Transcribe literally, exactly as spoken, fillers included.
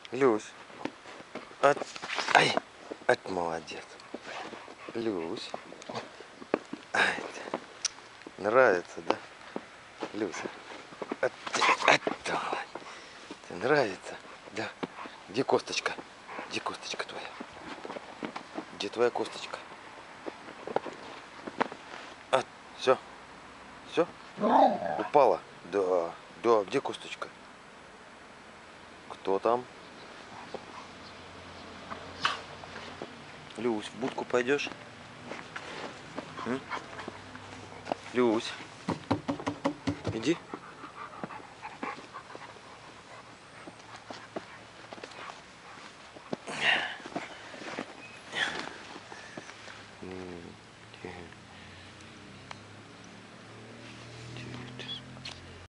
Люсь. От... Ай, от молодец. Люсь. Ай, нравится, да? Люся. От... От... Тебе нравится? Да. Где косточка? Где косточка твоя? Где твоя косточка? А, все. Все? Упала? Да. Да, где косточка? Кто там? Люсь, в будку пойдешь? М? Люсь. Иди.